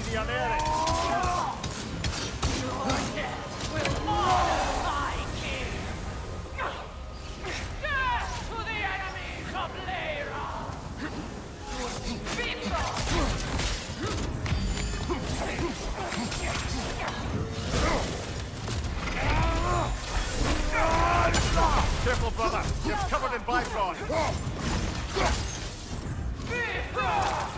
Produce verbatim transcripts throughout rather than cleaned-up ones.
piacere! Your death will honor my king! Death to the enemies of Lyra! Bifrost! Careful, brother! You're covered in Bifrost! Bifrost!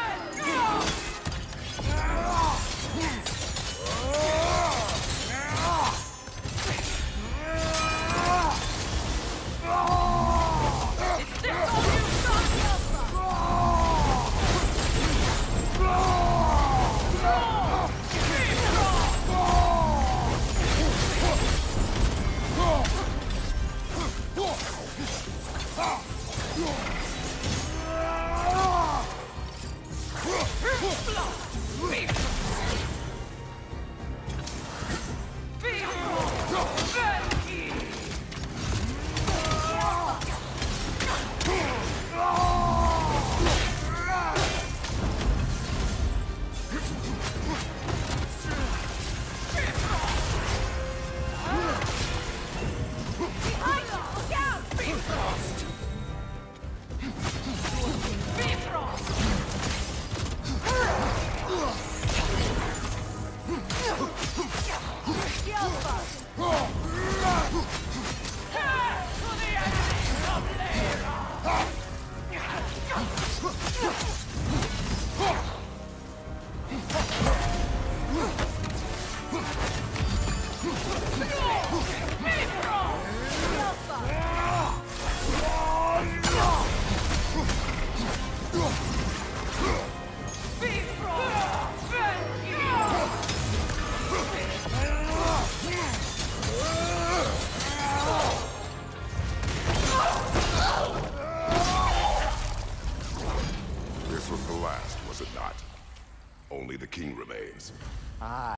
Is this all you've got, Yelpa? This was the last, was it not? Only the king remains. Ah.